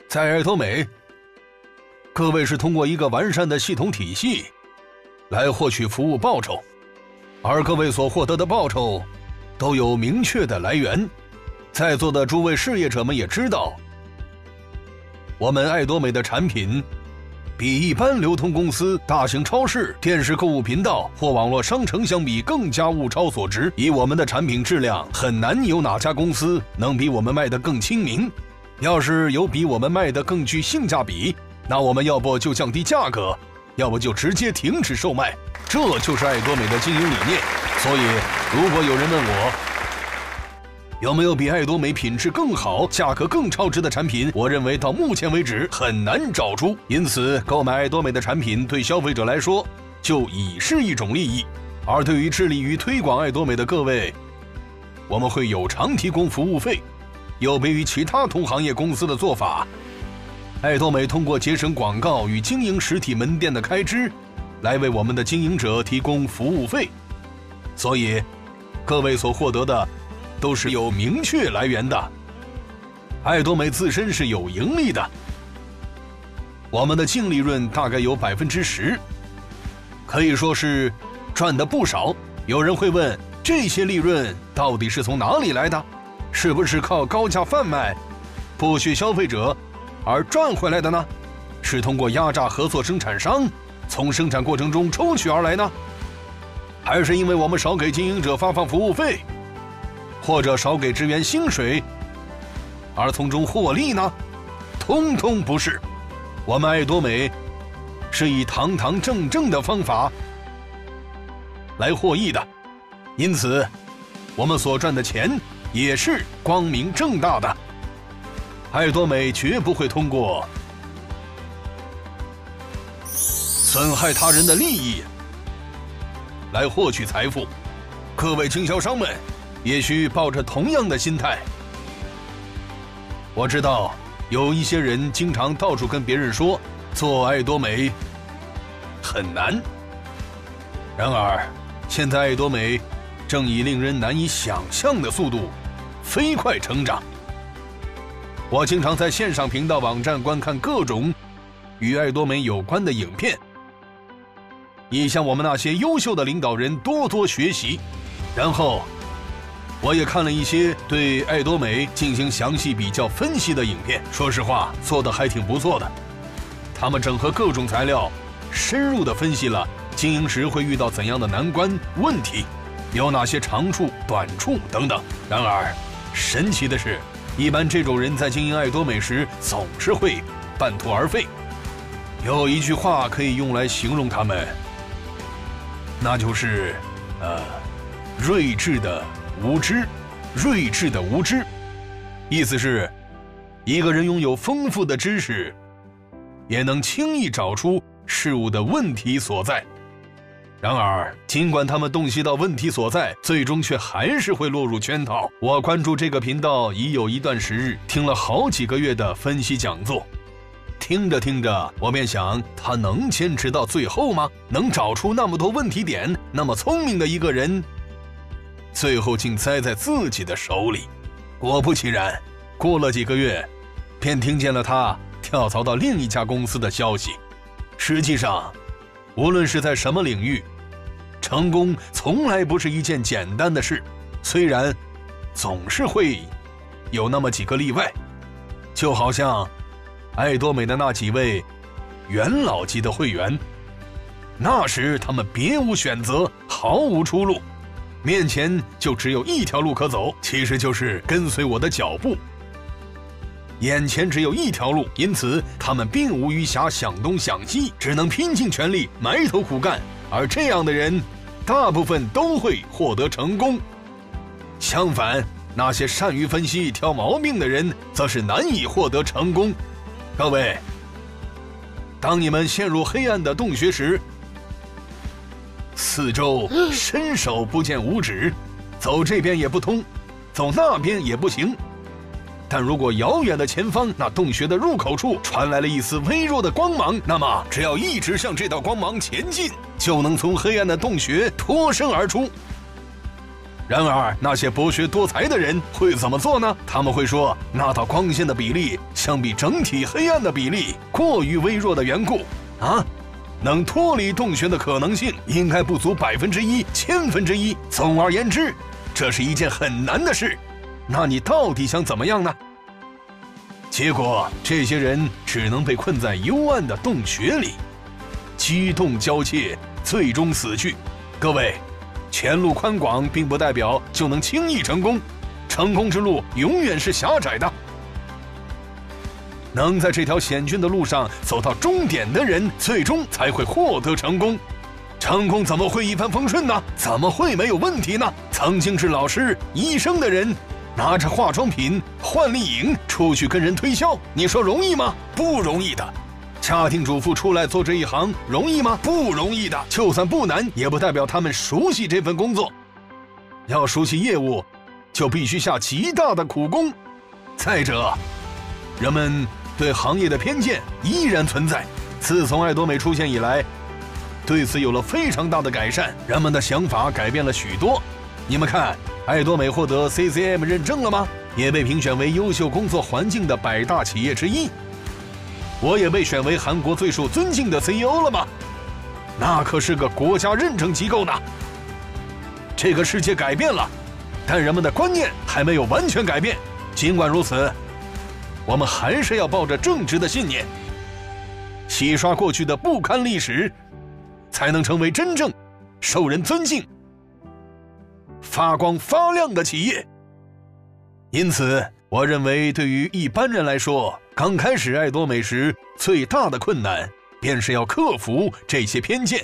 在爱多美，各位是通过一个完善的系统体系来获取服务报酬，而各位所获得的报酬都有明确的来源。在座的诸位事业者们也知道，我们爱多美的产品比一般流通公司、大型超市、电视购物频道或网络商城相比更加物超所值。以我们的产品质量，很难有哪家公司能比我们卖得更亲民。要是有比我们卖得更具性价比，那我们要不就降低价格，要不就直接停止售卖。这就是爱多美的经营理念。所以，如果有人问我有没有比爱多美品质更好、价格更超值的产品，我认为到目前为止很难找出。因此，购买爱多美的产品对消费者来说就已是一种利益。而对于致力于推广爱多美的各位，我们会有偿提供服务费。有别于其他同行业公司的做法，爱多美通过节省广告与经营实体门店的开支，来为我们的经营者提供服务费。所以，各位所获得的都是有明确来源的。爱多美自身是有盈利的，我们的净利润大概有10%，可以说是赚得不少。有人会问，这些利润到底是从哪里来的？是不是靠高价贩卖、剥削消费者而赚回来的呢？是通过压榨合作生产商从生产过程中抽取而来呢？还是因为我们少给经营者发放服务费，或者少给职员薪水而从中获利呢？通通不是。我们爱多美是以堂堂正正的方法来获益的，因此我们所赚的钱也是光明正大的。爱多美绝不会通过损害他人的利益来获取财富。各位经销商们也需抱着同样的心态。我知道有一些人经常到处跟别人说做爱多美很难，然而现在爱多美正以令人难以想象的速度飞快成长。我经常在线上频道网站观看各种与爱多美有关的影片，以向我们那些优秀的领导人多多学习。然后我也看了一些对爱多美进行详细比较分析的影片，说实话做得还挺不错的。他们整合各种材料，深入地分析了经营时会遇到怎样的难关问题，有哪些长处、短处等等。然而神奇的是，一般这种人在经营爱多美时总是会半途而废。有一句话可以用来形容他们，那就是睿智的无知。睿智的无知，意思是一个人拥有丰富的知识，也能轻易找出事物的问题所在。然而，尽管他们洞悉到问题所在，最终却还是会落入圈套。我关注这个频道已有一段时日，听了好几个月的分析讲座。听着听着，我便想，他能坚持到最后吗？能找出那么多问题点，那么聪明的一个人，最后竟栽在自己的手里。果不其然，过了几个月，便听见了他跳槽到另一家公司的消息。实际上，无论是在什么领域，成功从来不是一件简单的事，虽然总是会有那么几个例外。就好像爱多美的那几位元老级的会员，那时他们别无选择，毫无出路，面前就只有一条路可走，其实就是跟随我的脚步。眼前只有一条路，因此他们并无余暇想东想西，只能拼尽全力埋头苦干。而这样的人大部分都会获得成功。相反，那些善于分析挑毛病的人则是难以获得成功。各位，当你们陷入黑暗的洞穴时，四周伸手不见五指，走这边也不通，走那边也不行。但如果遥远的前方那洞穴的入口处传来了一丝微弱的光芒，那么只要一直向这道光芒前进，就能从黑暗的洞穴脱身而出。 然而，那些博学多才的人会怎么做呢？他们会说，那道光线的比例相比整体黑暗的比例过于微弱的缘故啊，能脱离洞穴的可能性应该不足1%、1/1000。总而言之，这是一件很难的事。那你到底想怎么样呢？结果，这些人只能被困在幽暗的洞穴里，激动交切，最终死去。各位，前路宽广并不代表就能轻易成功，成功之路永远是狭窄的。能在这条险峻的路上走到终点的人，最终才会获得成功。成功怎么会一帆风顺呢？怎么会没有问题呢？曾经是老师、医生的人，拿着化妆品、换丽影出去跟人推销，你说容易吗？不容易的。家庭主妇出来做这一行容易吗？不容易的。就算不难，也不代表他们熟悉这份工作。要熟悉业务，就必须下极大的苦功。再者，人们对行业的偏见依然存在。自从爱多美出现以来，对此有了非常大的改善，人们的想法改变了许多。你们看，爱多美获得 CCM 认证了吗？也被评选为优秀工作环境的100大企业之一。我也被选为韩国最受尊敬的 CEO 了吗？那可是个国家认证机构呢。这个世界改变了，但人们的观念还没有完全改变。尽管如此，我们还是要抱着正直的信念，洗刷过去的不堪历史，才能成为真正受人尊敬、发光发亮的企业。因此，我认为对于一般人来说，刚开始爱多美时最大的困难，便是要克服这些偏见。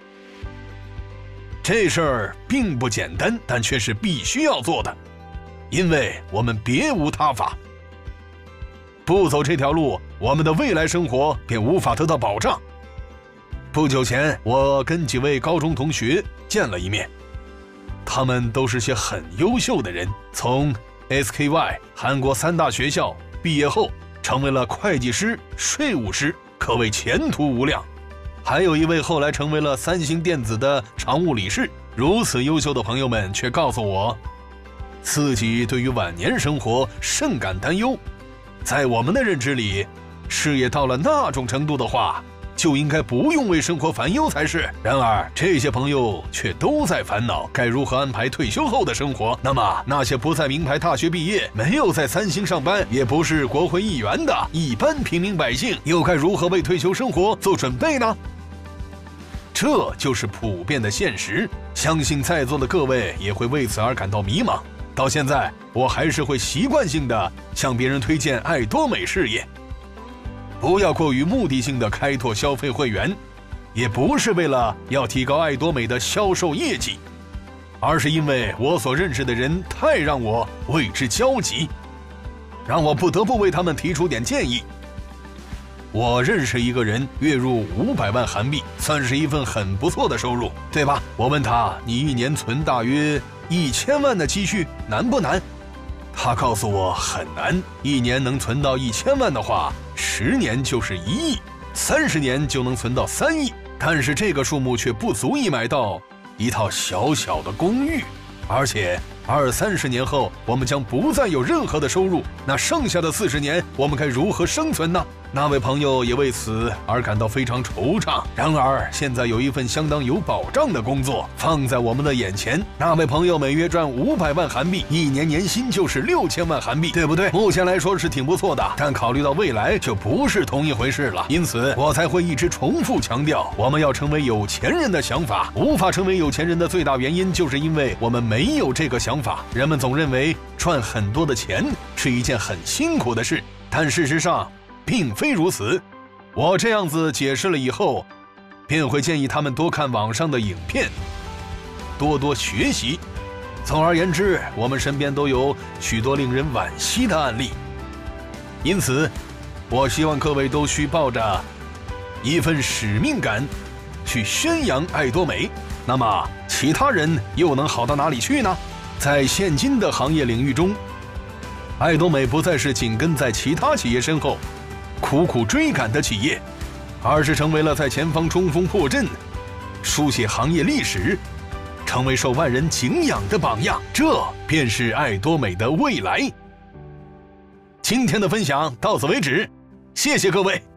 这事儿并不简单，但却是必须要做的，因为我们别无他法。不走这条路，我们的未来生活便无法得到保障。不久前，我跟几位高中同学见了一面，他们都是些很优秀的人，从 SKY 韩国3大学校毕业后，成为了会计师、税务师，可谓前途无量。还有一位后来成为了三星电子的常务理事。如此优秀的朋友们却告诉我，自己对于晚年生活甚感担忧。在我们的认知里，事业到了那种程度的话，就应该不用为生活烦忧才是。然而，这些朋友却都在烦恼该如何安排退休后的生活。那么，那些不在名牌大学毕业、没有在三星上班、也不是国会议员的一般平民百姓，又该如何为退休生活做准备呢？这就是普遍的现实，相信在座的各位也会为此而感到迷茫。到现在，我还是会习惯性的向别人推荐爱多美事业。不要过于目的性的开拓消费会员，也不是为了要提高爱多美的销售业绩，而是因为我所认识的人太让我为之焦急，让我不得不为他们提出点建议。我认识一个人，月入500万韩币，算是一份很不错的收入，对吧？我问他，你一年存大约1000万的积蓄难不难？他告诉我很难，一年能存到1000万的话，10年就是1亿，30年就能存到3亿。但是这个数目却不足以买到一套小小的公寓，而且20-30年后，我们将不再有任何的收入，那剩下的40年，我们该如何生存呢？那位朋友也为此而感到非常惆怅。然而，现在有一份相当有保障的工作放在我们的眼前。那位朋友每月赚500万韩币，一年年薪就是6000万韩币，对不对？目前来说是挺不错的，但考虑到未来就不是同一回事了。因此，我才会一直重复强调，我们要成为有钱人的想法。无法成为有钱人的最大原因，就是因为我们没有这个想法。人们总认为赚很多的钱是一件很辛苦的事，但事实上并非如此。我这样子解释了以后，便会建议他们多看网上的影片，多多学习。总而言之，我们身边都有许多令人惋惜的案例。因此，我希望各位都需抱着一份使命感去宣扬爱多美。那么，其他人又能好到哪里去呢？在现今的行业领域中，爱多美不再是紧跟在其他企业身后苦苦追赶的企业，而是成为了在前方冲锋破阵、书写行业历史、 成为受万人敬仰的榜样，这便是爱多美的未来。今天的分享到此为止，谢谢各位。